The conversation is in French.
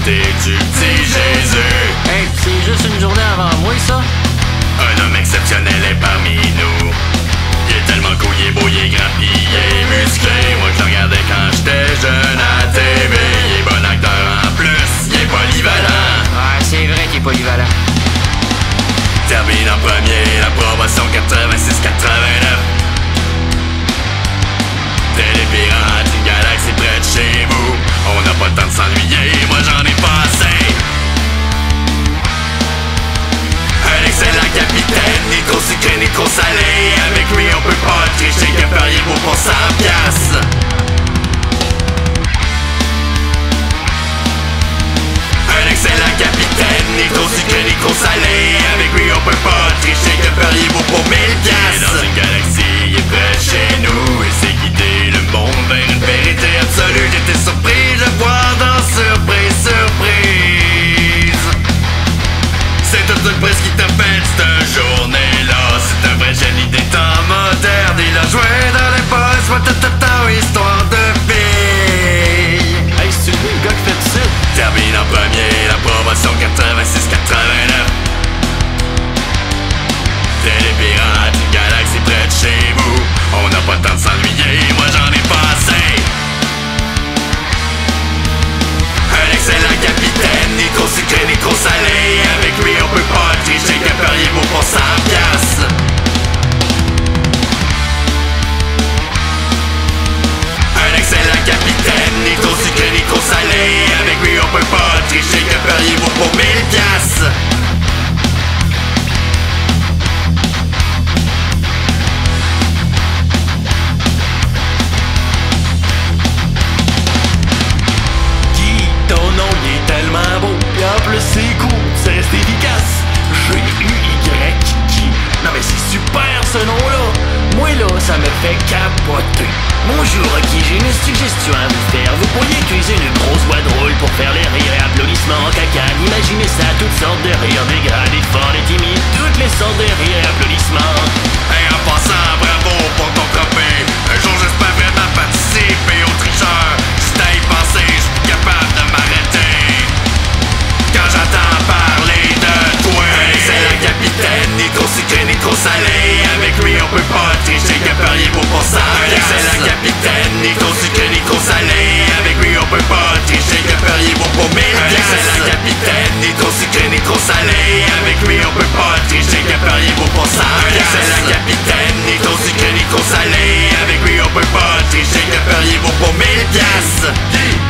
côté du petit Jésus. Hey, c'est juste une journée avant moi, ça? Un homme exceptionnel est parmi nous. Il est tellement cool, il est beau, il est grand, pis il est musclé. Moi je le regardais quand j'étais jeune à TV. Il est bon acteur en plus, il est polyvalent. Ouais, c'est vrai qu'il est polyvalent. Termine en premier, la promotion 86-89. Télépirate, une galaxie près de chez vous. On n'a pas le temps de s'ennuyer, moi j'en ai pas assez. Un excellent capitaine, ni trop sucré ni trop salé. Avec lui on peut pas tricher, que feriez-vous pour 100 piastres? Un excellent capitaine, ni trop sucré ni trop salé. Avec lui on peut pas tricher, que feriez-vous pour 1000 piastres? Dans une galaxie, il est près de chez nous. Il sait guider le monde vers une vérité absolue. J'étais surpris de voir dans Surprise, Surprise. C'est toute une presse qui t'a fait cette journée-là. C'est un vrai génie des temps modernes. Il a joué dans les postes, histoire de filles. Hey, c'est lui le gars qui fait tout ça? Termine en premier, la promotion 86-89. Télépirate, une galaxie près de chez vous. On n'a pas le temps de s'ennuyer, moi j'en ai pas assez. Un excellent capitaine, ni trop sucré ni trop salé. Avec lui on peut pas tricher, que feriez-vous pour 100 piastres? Un excellent capitaine, ni trop sucré ni trop salé. Avec lui on peut pas tricher, que feriez-vous pour 1000 piastres? Ton nom il est tellement beau, pis en plus c'est cool, c'est resté efficace. G-U-Y-K. Non mais c'est super ce nom-là. Moi là, ça me fait capoter. Bonjour, ok, j'ai une suggestion à vous faire. Vous pourriez utiliser une grosse boîte drôle pour faire les rires et applaudissements en cacane. Imaginez ça, toutes sortes de rires, des gradés, forts, des timides, toutes les sortes de rires et applaudissements. Et en passant, bravo pour ton trophée. Un jour j'espère vraiment participer aux tricheurs. Si t'as y pensé, je suis capable de m'arrêter quand j'entends parler de toi. C'est le capitaine, ni trop sucré ni trop salé. Avec lui on peut pas tricher, que feriez-vous pour 100 piastres? C'est le capitaine, ni trop sucré ni trop salé. Avec lui on peut pas tricher, que feriez-vous pour 1000 piastres? C'est le capitaine, ni trop sucré ni trop salé. Avec lui on peut pas tricher, que feriez-vous pour 100 piastres? C'est le capitaine, ni trop sucré ni trop salé. Avec lui on peut pas tricher, que feriez-vous pour 1000 piastres?